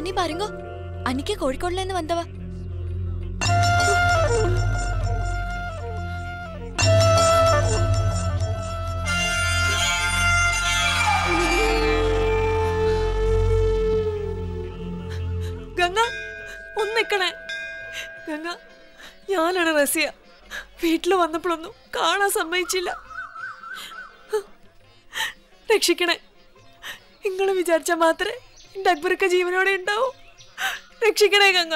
நீ பாருங்க அன்னைக்கு கோழிக்கோடுல இருந்து வந்தவ ഗംഗ ഒന്ന് നിക്കണേ ഗംഗ ഞാനാണ് റസിയ വീട്ടിൽ വന്നപ്പോഴൊന്നും കാണാൻ സമ്മതിച്ചില്ല രക്ഷിക്കണേ നിങ്ങൾ വിചാരിച്ചാൽ മാത്രമേ എൻ്റെ അക്ബർക്ക് ജീവനോടെ ഉണ്ടാവൂ രക്ഷിക്കണേ ഗംഗ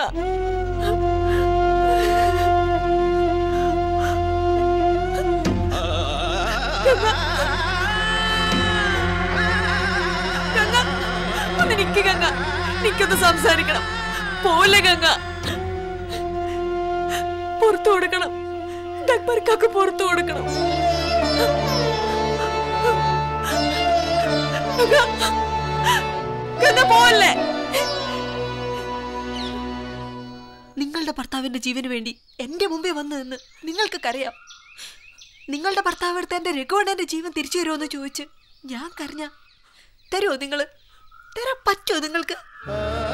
ഗംഗ ഒന്ന് നിക്ക് ഗംഗ നിക്കൊന്ന് സംസാരിക്കണം പോലെ ഗംഗ പുറത്തു കൊടുക്കണം അക്ബർക്കൊക്കെ പുറത്തു കൊടുക്കണം പോലെ നിങ്ങളുടെ ഭർത്താവിന്റെ ജീവന് വേണ്ടി എന്റെ മുമ്പേ വന്നു നിന്ന് നിങ്ങൾക്കൊക്കെ അറിയാം നിങ്ങളുടെ ഭർത്താവ് എടുത്ത എന്റെ രഘുവണ്ണന്റെ ജീവൻ തിരിച്ചു തരുമോന്ന് ചോദിച്ച് ഞാൻ കരഞ്ഞ തരുമോ നിങ്ങള് തരാൻ പറ്റുമോ നിങ്ങൾക്ക്